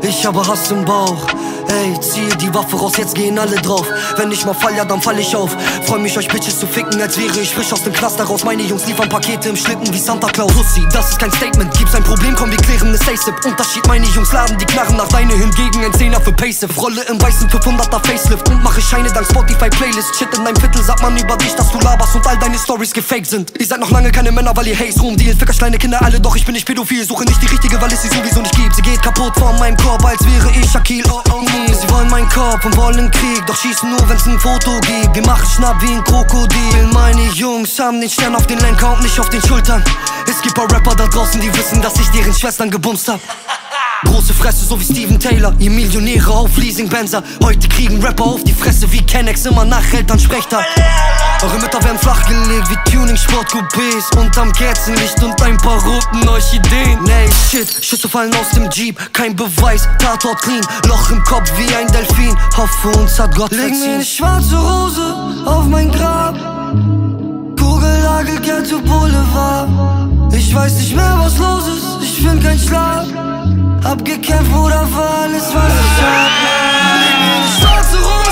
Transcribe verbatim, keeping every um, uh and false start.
Ich habe Hass im Bauch. Ey, ziehe die Waffe raus, jetzt gehen alle drauf. Wenn ich mal fall, ja dann fall ich auf. Freu mich euch Bitches zu ficken, als wäre ich frisch aus dem Knast daraus. Meine Jungs liefern Pakete im Schlitten wie Santa Claus. Pussy, das ist kein Statement, gibt's ein Problem, komm wir klären es ASAP. Unterschied, meine Jungs laden die Knarren nach, deine hingegen ein Zehner für Passive. Rolle im weißen fünfhunderter Facelift und mache Scheine dank Spotify Playlist. Shit in deinem Viertel sagt man über dich, dass du laberst und all deine Stories gefaked sind. Ihr seid noch lange keine Männer, weil ihr Haze rumdealt. Fickers kleine Kinder alle, doch ich bin nicht pädophil. Suche nicht die richtige, weil es sie sowieso nicht gibt. Sie geht kaputt von meinem Korb, als wäre ich Shaquille. Oh oh nee, sie wollen meinen Kopf und wollen Krieg, doch schießen nur, wenn's ein Foto gibt. Wir machen Schnapp wie ein Krokodil. Meine Jungs haben den Stern auf den Lenker und nicht auf den Schultern. Es gibt paar Rapper da draußen, die wissen, dass ich deren Schwestern gebumst hab. Große Fresse, so wie Steven Taylor. Ihr Millionäre auf Leasing-Benzer. Heute kriegen Rapper auf die Fresse wie Kennex, immer nach Elternsprechtag. Eure Mütter werden flachgelegt wie Tuning-Sport-Coupés. Unterm Kerzenlicht und ein paar roten Orchideen. Nee, shit, Schüsse fallen aus dem Jeep. Kein Beweis, Tatort clean. Loch im Kopf wie ein Delfin. Hoffe, uns hat Gott verziehen. Leg mir eine schwarze Rose auf mein Grab. Kugellage, Ghetto Boulevard. Ich weiß nicht mehr, was los ist. Ich find kein Schlaf. Hab gekämpft, Bruder, war alles, was ich hab. Leg mir eine schwarze Rose